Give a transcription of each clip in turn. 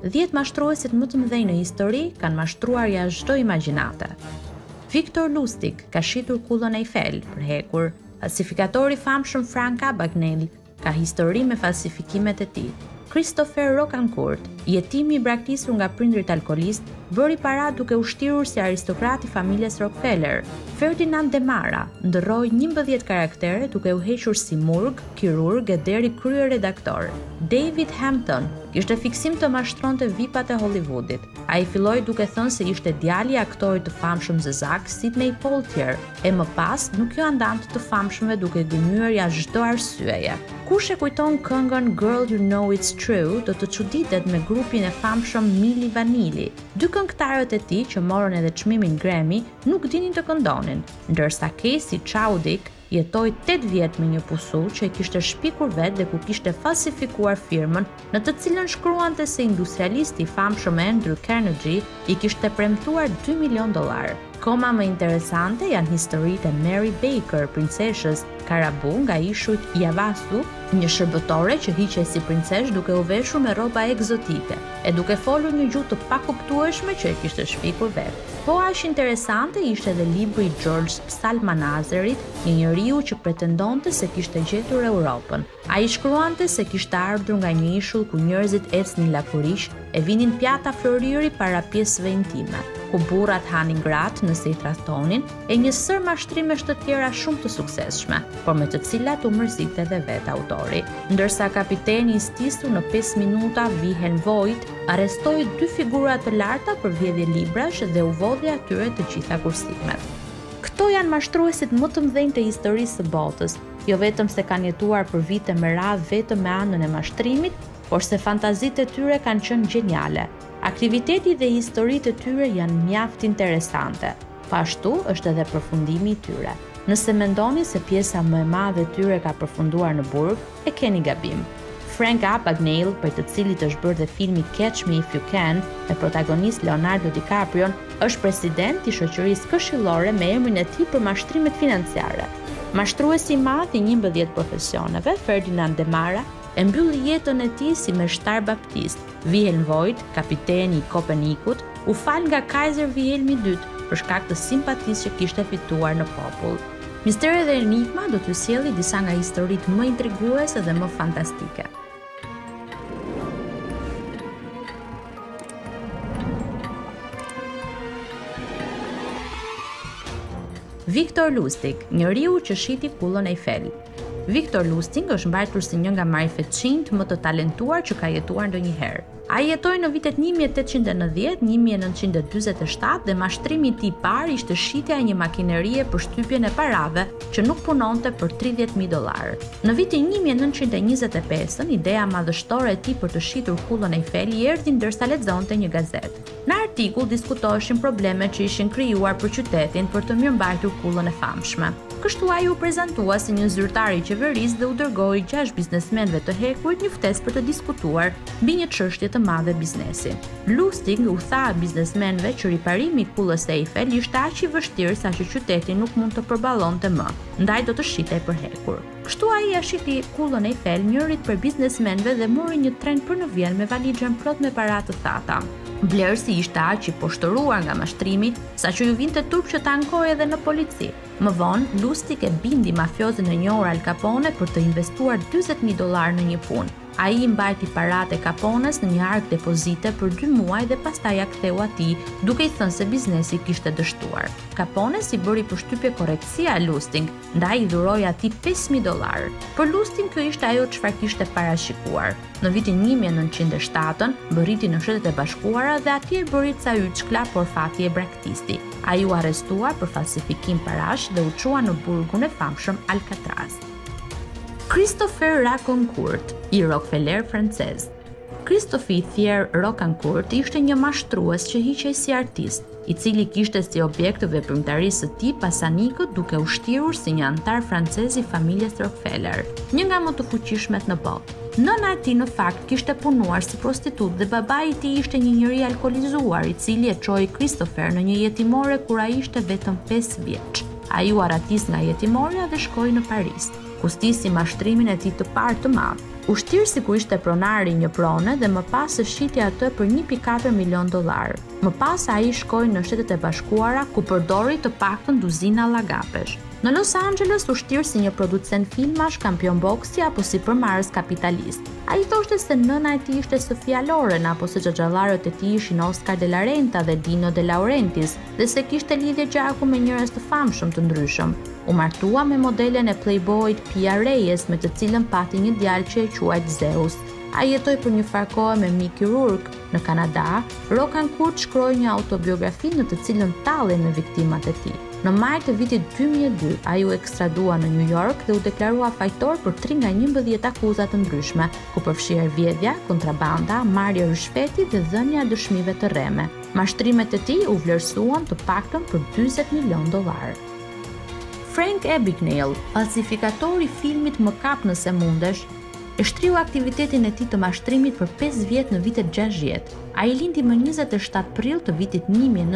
10 mashtruesit më të mëdhenj në histori kanë mashtruar jashtë çdo imagjinate. Victor Lustig ka shitur kullën Eiffel për hekur. Falsifikatori i famshëm Frank Abagnale ka histori me falsifikimet e tij. Christopher Rocancourt, jetimi i braktisur nga prindrit alkolist, bëri para duke u shtirur si aristokrat i familjes Rockefeller. Ferdinand de Mara ndërroi 11 karaktere duke u hequr si murg, kirurg e deri kryeredaktor. David Hampton kishte fiksim të mashtronte vipat e Hollywoodit. Ai filloi duke thënë se ishte djali i aktorit të famshëm zezak Sidney Poitier, e më pas nuk ju andante të famshëmve duke gënyer jashtë çdo arsyeje. Kush e kujton këngën Girl You Know It's True, do të çuditet me grupin e famshëm Milli Vanilli. Dy këngëtarët e tij që morën edhe çmimin Grammy nuk dinin të këndonin, ndërsa Casey Chowdick jetoi 8 vjet me një pusu që e kishte shpikur vetë dhe ku kishte falsifikuar firmën, në të cilën shkruante se industrialisti i famshëm Andrew Carnegie i kishte premtuar $2 milion. Koma më interesante janë historitë e Mary Baker, princeshës Karabu nga ishujt Yavasu, një shërbëtore që hiqej si princesh duke u veshur me rroba egzotike e duke folur një gjuhë të pakuptueshme që e kishte shpikur vetë. Po aq interesante ishte edhe libri i George Psalmanazerit, një njeriu që pretendonte se kishte gjetur Europën. Ai shkruante se kishte ardhur nga një ishull ku njerëzit ecnin lakurish e vinin pjata floriri para pjesëve intime, ku burrat hanin gratë nëse i tradhtonin, e një sër mashtrimesh të tjera shumë të suksesshme, por me të cilat u mërzite edhe vetë autori. Ndërsa kapiteni i stisur në 5 minuta Wilhelm Voigt arrestoi 2 figura të larta për vjedhje librash dhe u vodhi atyre të gjitha kursimet. Këto janë mashtruesit më të mëdhenj të historisë së botës, jo vetëm se kanë jetuar për vite me radhë vetëm me anën e mashtrimit, por se fantazitë e tyre kanë qenë geniale. Aktiviteti dhe historitë e tyre janë mjaft interesante. Po ashtu është edhe përfundimi i tyre. Nëse mendoni se pjesa më e madhe e tyre ka përfunduar në burg, e keni gabim. Frank Abagnale, për të cilit është bërë dhe filmi Catch Me If You Can, me protagonist Leonardo DiCaprio, është president i shoqërisë këshillore me emrin e tij për mashtrimet financiare. Mashtruesi i madh i 11 profesioneve, Ferdinand de Mara, e mbylli jetën e tij si meshtar baptist. Wilhelm Voigt, kapiteni i Kopernikut, u fal nga Kaiser Wilhelm II për shkak të simpatisë që kishte fituar në popull. Misteri dhe enigma do t'ju sjelli disa nga historitë më intriguese dhe më fantastike. Victor Lustig, njeriu që shiti kullën Eiffel. Victor Lustig është mbajtur si një nga marifetçinjt më të talentuar që ka jetuar ndonjëherë. Ai jetoi në vitet 1890-1947 dhe mashtrimi i tij i parë ishte shitja e një makinerie për shtypjen e parave që nuk punonte për $30.000. Në vitin 1925, ideja madhështore e tij për të shitur kullën Eiffel i erdhi ndërsa lexonte një gazetë. Në artikull diskutoheshin problemet që ishin krijuar për qytetin për të mirëmbajtur kullën e famshme. Kështu ai u prezantua si një zyrtar i qeverisë dhe u dërgoi 6 biznesmenëve të hekurit një ftesë për të diskutuar mbi një çështje të madhe biznesi. Lustig u tha biznesmenëve që riparimi i kullës së Eiffel ishte aq i vështirë sa që qyteti nuk mund të përballonte më, ndaj do të shitej për hekur. Kështu ai ja shiti kullën Eiffel njërit për biznesmenëve dhe mori një tren për në Vjen me valixhen plot me para të thata. Blerësi ishte aq i poshtëruar nga mashtrimi, saqë ju vinte turp që ta ankoi edhe në polici. Më vonë, Lustig e bindi mafiozin e njohur Al Capone për të investuar $40.000 në një punë. Ai i mbajti paratë e Capones në një ark depozite për 2 muaj dhe pastaj ja ktheu atij, duke i thënë se biznesi kishte dështuar. Capones i bëri përshtypje korrektësia e Lustig, ndaj i dhuroi atij $5.000. Për Lustig kjo ishte ajo çfarë kishte parashikuar. Në vitin 1907 bërriti në Shtetet e Bashkuara dhe atje i bëri ca yçkla, por fati e braktisti. Ai u arrestua për falsifikim parash dhe u çua në burgun e famshëm Alcatraz. Christopher Rocancourt, i Rockefeller francez. Christopher Rocancourt ishte një mashtrues që hiqej si artist, i cili kishte si objekt të veprimtarisë së tij pasanikët duke u shtirur si një antar francez i familjes Rockefeller, një nga më të fuqishmet në botë. Nëna e tij në fakt kishte punuar si prostitut dhe babai i tij ishte një njeri alkolizuar i cili e çoi Christopher në një jetimore kur ai ishte vetëm 5 vjeç. Ai u aratis nga jetimorja dhe shkoi në Paris, ku stisi mashtrimin e tij të parë të madh. Ushtirësi kur ishte pronari një prone dhe më pas shiti atë për $1.4 milion. Më pas ai shkoi në Shtetet e Bashkuara ku përdori të paktën duzina llagapesh. Në Los Angeles u shtirë si një producent filmash, kampion boksi apo si përmarrës kapitalist. Ai thoshte se nëna e tij ishte Sofia Loren apo se xhaxhallarët e tij ishin Oscar de la Renta dhe Dino De Laurentiis dhe se kishte lidhje gjaku me njerëz të famshëm të ndryshëm. U martua me modelen e Playboyt Pia Reyes, me të cilën pati një djalë që e quajt Zeus. Ai jetoi për një farë kohë me Mickey Rourke në Kanada. Rokan Kurt shkroi një autobiografi në të cilën tallej me viktimat e tij. Në maj të vitit 2002, ai u ekstradua në New York dhe u deklarua fajtor për 3 nga 11 akuza të ndryshme, ku përfshirë vjedhja, kontrabanda, marrje rishfeti dhe dhënia dëshmive të rreme. Mashtrimet e tij u vlerësuan të paktën për $40 milion. Frank Abagnale, falsifikatori i filmit Më kap nëse mundesh, e shtriu aktivitetin e tij të mashtrimit për 5 vjet në vitet 60. Ai lindi më 27 prill të vitit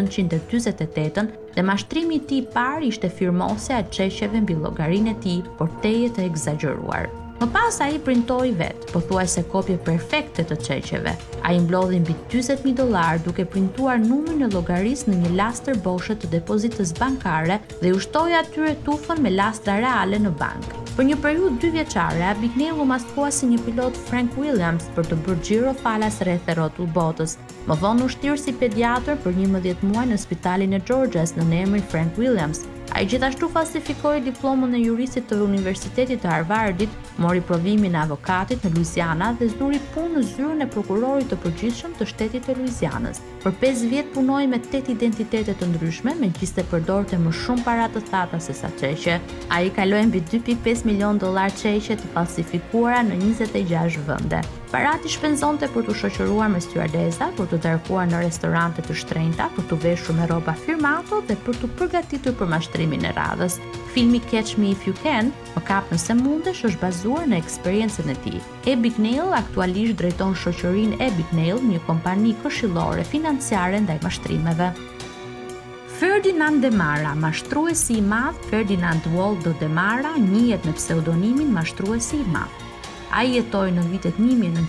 1948 dhe mashtrimi i tij i parë ishte firmosja e çeshjeve mbi llogarinë e tij, por teje të egzageruar. Më pas ai printoi vet, pothuajse kopje perfekte të çeshjeve. Ai mblodhi mbi $40.000 duke printuar numrin e llogarisë në një lastër boshe të depozitës bankare dhe u shtoi atyre tufën me lastra reale në bankë. Për një periudhë 2 vjeçare, Abagnale u maskua si një pilot Frank Williams për të bërë xhiro falas rreth e rrotull botës. Më vonë u shtirë si pediatër për 11 muaj në spitalin e Georgias në emrin Frank Williams. Ai gjithashtu falsifikoi diplomën e juristit të Universitetit të Harvardit, mori provimin e avokatit në Louisiana dhe zuri punë në zyrën e prokurorit të përgjithshëm të shtetit të Louisianës. Për 5 vjet punoi me 8 identitete të ndryshme, megjithëse përdorte më shumë para të thata se sa çeshje. Ai kaloi mbi $2.5 milion çeshje të falsifikuara në 26 vende. Parat i shpenzonte për të shoqëruar me styardesa, për të darkuar në restorante të shtrenjta, për të veshur me rroba firmato dhe për të përgatitur për mashtrimin e radhës. Filmi Catch Me If You Can, Më kap nëse mundesh, është bazuar në eksperiencën e tij. Abagnale aktualisht drejton shoqërinë Abagnale, një kompani këshillore financiare ndaj mashtrimeve. Ferdinand De Mara, mashtruesi i madh. Ferdinand Waldo De Mara njihet me pseudonimin mashtruesi i madh. Ai jetoi në vitet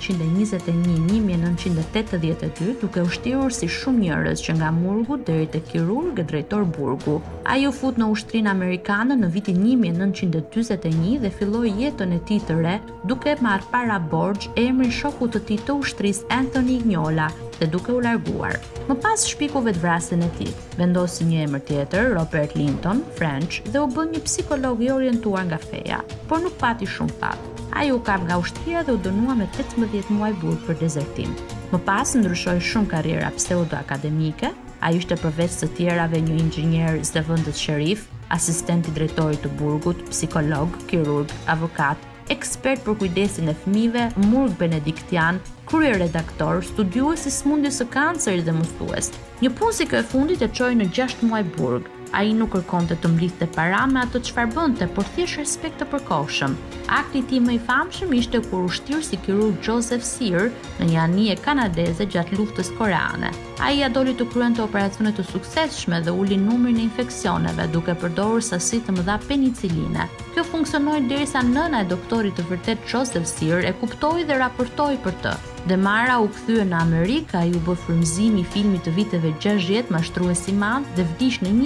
1921-1982 duke ushtirur si shumë njerëz që nga murgu deri te kirurg e drejtor burgu. Ai u fut në ushtrinë amerikane në vitin 1941 dhe filloi jetën e tij të re duke marrë para borxh emrin shokut të tij të ushtrisë Anthony Ignola dhe duke u larguar. Më pas shpiku vetvrasjen e tij. Vendosi një emër tjetër, Robert Linton, French, dhe u bë një psikolog i orientuar nga feja, por nuk pati shumë fat. Ai u kap nga ushtria dhe u dënua me 18 muaj burg për dezertim. Më pas ndryshoi shumë karriera pseudo-akademike. Ai ishte përveç të tjerave një inxhinier zëvendës sherif, asistent i drejtorit të burgut, psikolog, kirurg, avokat, ekspert për kujdesin e fëmijëve, murg benediktian, kryeredaktor, studiues i smundjes së kancerit dhe mësues. Një punë si kjo e fundit e çoi në 6 muaj burg. Ai nuk kërkonte të mblidhte para me atë çfarë bënte, por thjesht respekt të përkohshëm. Akti i tij më i famshëm ishte kur u shtir si kirurg Joseph Sear në një anije kanadeze gjatë luftës koreane. Ai ja doli të kryente operacione të suksesshme dhe uli numrin e infeksioneve duke përdorur sasi të mëdha peniciline. Kjo funksionoi derisa nëna e doktorit të vërtet Joseph Sear e kuptoi dhe raportoi për të. De Mara u kthye në Amerikë, ai u bë frymëzimi i filmit të viteve 60 Mashtruesi i madh dhe vdiq në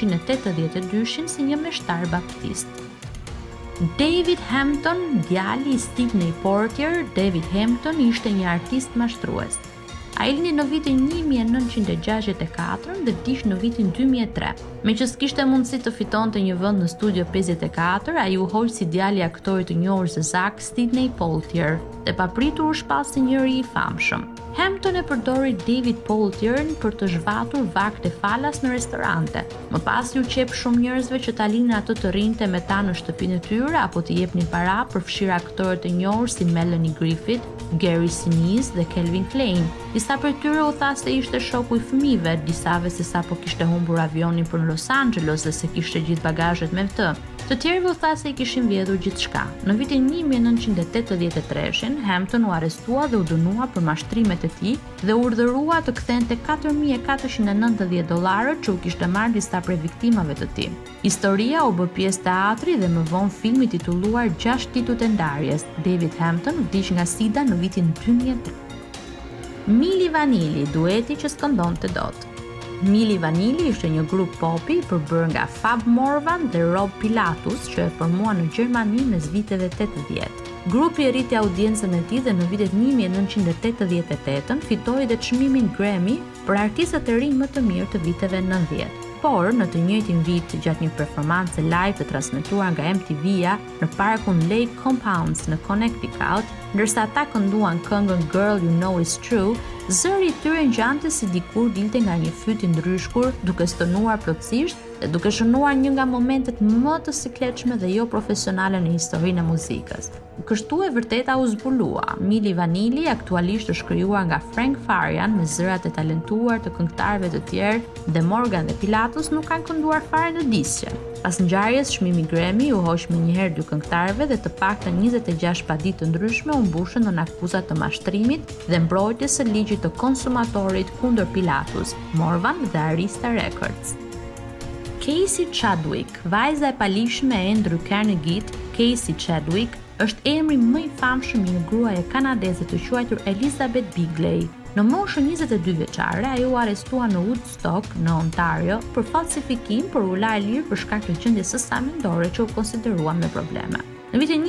1982 si një meshtar baptist. David Hampton, djali i Sidney Poitier. David Hampton ishte një artist mashtrues. Ai lindi në vitin 1964 dhe vdiq në vitin 2003. Me që s'kishte mundësi të fitonte një vend në Studio 54, ai u hoq si djali i aktorit të njohur zezak Sidney Poitier dhe papritur u shpall si njëri i famshëm. Hampton e përdori David Poitierin për të zhvatur vakte falas në restorante. Më pas ju qep shumë njerëzve që ta linin atë të rinte me ta në shtëpinë e tyre apo të jepnin para, përfshirë aktorë të njohur si Melanie Griffith, Gary Sinise dhe Calvin Klein. Disa prej tyre u tha se ishte shoku i fëmijëve, disave se sapo kishte humbur avionin për në Los Angeles dhe se kishte gjithë bagazhet me të. Të tjerëve u tha se I kishin vjedhur gjithçka. Në vitin 1983, Hampton u arrestua dhe u dënua për mashtrimet e tij dhe u urdhërua të kthente $4,490 që u kishte marrë disa prej viktimave të tij. Historia u bë pjesë teatri dhe më vonë filmi titulluar 6 ditut e ndarjes. David Hampton vdiq nga SIDA në vitin 2003. Milli Vanilli, dueti që s'këndonte dot. Milli Vanilli ishte një grup popi përbërë nga Fab Morvan dhe Rob Pilatus që e formua në Gjermani mes viteve 80. Grupi e rriti audiencën e tij dhe në vitet 1988 fitoi dhe çmimin Grammy për artistët e rinj më të mirë të viteve 90. Por, në të njëjtin vit, gjatë një performance live të transmetuar nga MTV-ja në parkun Lake Compounds në Connecticut, ndërsa ata kënduan këngën Girl You Know It's True, zëri I tyre ngjante si dikur dilte nga një fyt I ndryshkur, duke stënuar plotësisht dhe duke shënuar një nga momentet më të sikletshme dhe jo profesionale në historinë e muzikës. Kështu e vërteta u zbulua. Milli Vanilli aktualisht është krijuar nga Frank Farian me zërat e talentuar të këngëtarëve të tjerë dhe Morgan dhe Pilatus nuk kanë kënduar fare në disqe. Pas ngjarjes, çmimi Grammy u hoq menjëherë dy këngëtarëve dhe të paktën 26 paditë të ndryshme u mbushën në akuzat të mashtrimit dhe mbrojtjes së ligjit të konsumatorit kundër Pilatus, Morvan dhe Arista Records. Casey Chadwick, vajza e palishme e Andrew Carnegie-t, Casey Chadwick është emri më I famshëm I një gruaje kanadeze të quajtur Elizabeth Bigley. Në moshën 22 vjeçare, ajo u arrestua në Woodstock, në Ontario, për falsifikim për u larë lirë për shkak të gjendjes së saj mendore që u konsiderua me probleme. Në vitin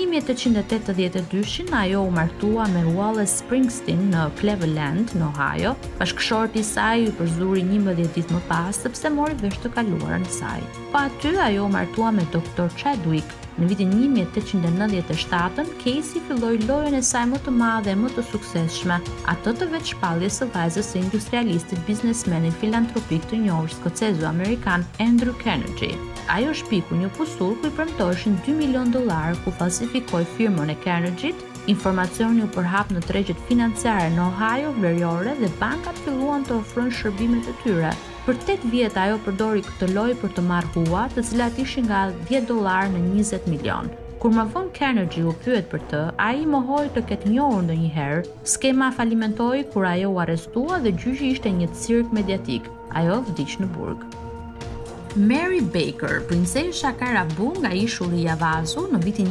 1882, ajo u martua me Wallace Springsteen në Cleveland, në Ohio, bashkëshorti I saj u përzuri 11 ditë më pas sepse mori vesh të kaluarën e saj. Pa aty ajo u martua me Dr. Chadwick. Në vitin 1897, Casey filloi lojën e saj më të madhe e më të suksesshme, atë të veçpalljes së vajzës së industrialistit, biznesmenit filantropik të njohur skocezo-amerikan Andrew Carnegie. Ajo shpiku një kusur ku I premtoheshin $2 milion ku falsifikoi firmën e Carnegie-t. Informacioni u përhap në tregjet financiare në Ohio veriore dhe bankat filluan të ofrojnë shërbimet e tyre. Për 8 vjet ajo përdori këtë lojë për të marrë hua, të cilat ishin nga $10 në 20 milion. Kur më vonë Carnegie u pyet për të, ai mohoi të ketë njohur ndonjëherë. Skema falimentoi kur ajo u arrestua dhe gjyqi ishte një cirk mediatik. Ajo vdiq në burg. Mary Baker, princesha Karabu nga ishulli I Javazu, në vitin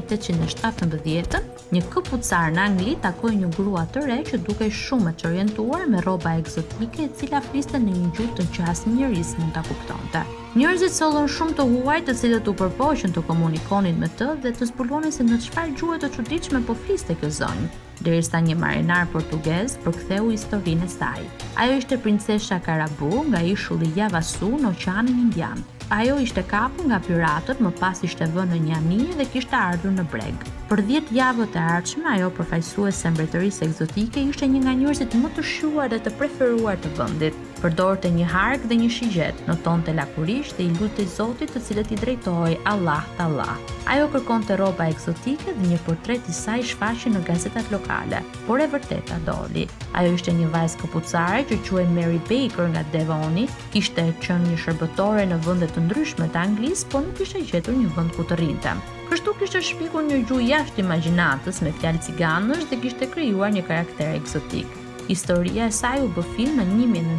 1817, një këpucar në Angli takoi një grua të re që dukej shumë e çorientuar me rroba egzotike e cila fliste në një gjuhë që asnjëris mund ta kuptonte. Njerëzit sollën shumë të huaj të cilët u përpoqën të komunikonin me të dhe të zbulonin se në çfarë gjuhë të çuditshme po fliste kjo zonjë, derisa një marinar portugez përktheu historinë e saj. Ajo ishte princesha Karabu nga ishulli Javasu në Oqeanin Indian. Ajo ishte kapur nga piratët, më pas ishte vënë në një anije dhe kishte ardhur në breg. Për 10 javët e ardhshme, ajo përfaqësuese e mbretërisë egzotike ishte një nga njerëzit më të shuar dhe të preferuar të vendit. Përdorte një hark dhe një shigjet, notonte lakurisht dhe I lutej Zotit të cilët I drejtohej Allah t'Allah. Ajo kërkonte rroba egzotike dhe një portret I saj shfaqi në gazetat lokale, por e vërteta doli. Ajo ishte një vajzë këpucare që quhej Mary Baker nga Devoni, kishte qenë një shërbëtore në vende të ndryshme të Anglisë, por nuk kishte gjetur një vend ku të rrinte. Kështu kishte shpikur një gjuhë jashtë imagjinatës me fjalë ciganësh dhe kishte krijuar një karakter egzotik. Historia e saj u bë film në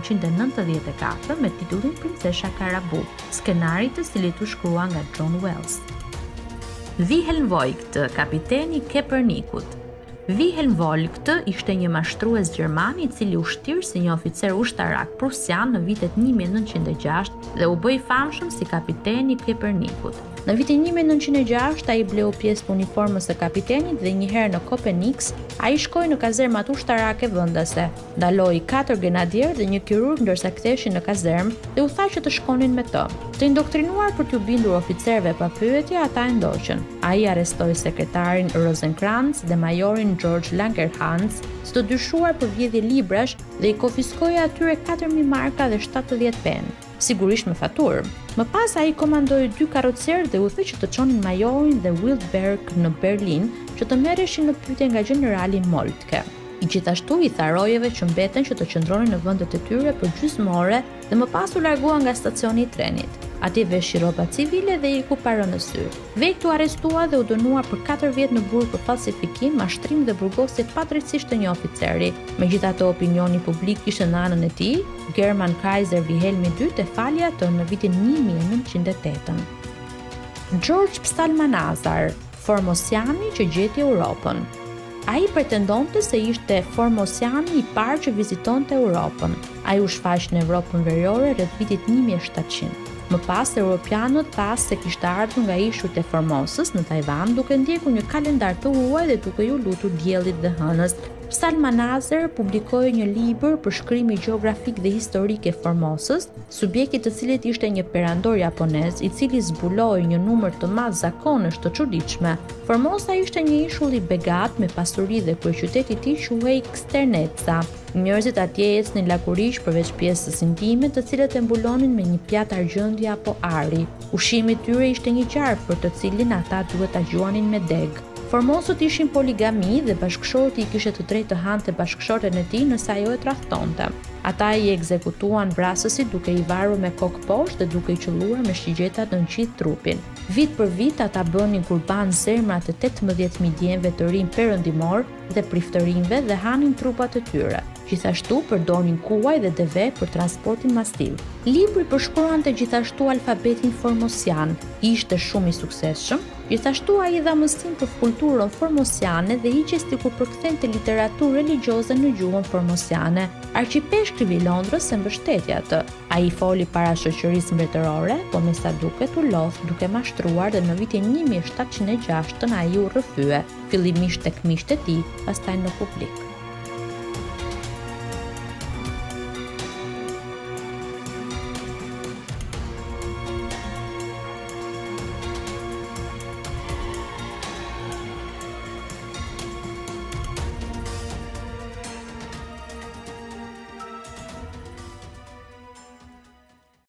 1994 me titullin Princesha Karabu, skenari të cilit u shkrua nga John Wells. Wilhelm Voigt, kapiteni I Kepernikut. Wilhelm Voigt ishte një mashtrues gjerman I cili u shtir si një oficer ushtarak prusian në vitet 1906 dhe u bë I famshëm si kapiteni I Kepernikut. Në vitin 1906 ai bleu pjesë të uniformës së kapitenit dhe një herë në Kopenix ai shkoi në kazermat ushtarake vendase. Ndaloi 4 grenadier dhe një kirurg ndërsa ktheheshin në kazermë dhe u tha që të shkonin me të. Të indoktrinuar për t'u bindur oficerëve pa pyetje, ata e ndoqën. Ai arrestoi sekretarin Rosenkrantz dhe majorin George Langerhans, të dyshuar për vjedhje librash dhe I konfiskoi atyre 4.000 marka dhe 70 penë. Sigurisht me faturë. Më pas ai komandoi 2 karrocer dhe u tha që të çonin majorin dhe Wildberg në Berlin që të merreshin në pyetje nga generali Moltke. Gjithashtu i tha rojeve që mbeten që të qëndronin në vendet e tyre për gjysmore dhe më pas u largua nga stacioni i trenit. Atje veshi rroba civile dhe iku pa rënë në sy. Vektu arrestua dhe u dënuar për 4 vjet në burg për falsifikim, mashtrim dhe burgosje padrejtësisht të një oficeri. Megjithatë, opinioni publik ishte në anën e tij. German Kaiser Wilhelm II e fali atë në vitin 1908. George Psalmanazar, formosiani që gjeti Europën. Ai pretendonte se ishte formosiani i parë që vizitonte Europën. Ai u shfaq në Evropën Veriore rreth vitit 1700. Më pas, europianët thanë se kishte ardhur nga ishujt e Formosës në Tajvan duke ndjekur një kalendar të huaj dhe duke ju lutur diellit dhe hënës. Psalmanazar publikoi një libër për shkrimi gjeografik dhe historik e Formosës, subjekti i të cilit ishte një perandor japonez i cili zbuloi një numër të madh zakonesh të çuditshme. Formosa ishte një ishull i begat me pasuri dhe kryeqyteti i tij quhej Ksternetsa. Njerëzit atje ecnin lakurish përveç pjesës intime, të cilët e mbulonin me një pjatë argjendje apo ari. Ushqimi i tyre ishte një qark për të cilin ata duhet ta gjuanin me deg. Formosët ishin poligami dhe bashkëshorti i kishte të drejtë të hante bashkëshorten e tij nëse ajo e tradhtonte. Ata i ekzekutuan vrasësit duke i varur me kokë poshtë dhe duke i qelluar me shigjeta në gjithë trupin. Vit për vit ata bënin kurban zemrat e 18.000 djemve të rinj perëndimor dhe priftërinjve dhe hanin trupat e tyre. Gjithashtu përdornin kuaj dhe deve për transportin masiv. Libri përshkruante gjithashtu alfabetin formosian, ishte shumë i suksesshëm. Gjithashtu ai dha mësim për kulturën formosiane dhe hiqesti kur përkthente literaturë religjioze në gjuhën formosiane. Arqipeshkri i Londrës e mbështeti atë. Ai foli para shoqërisë mbretërore, por me sa duket u lodh duke mashtruar dhe në vitin 1706 ai u rrëfye, fillimisht tek miqtë e tij, pastaj në publik.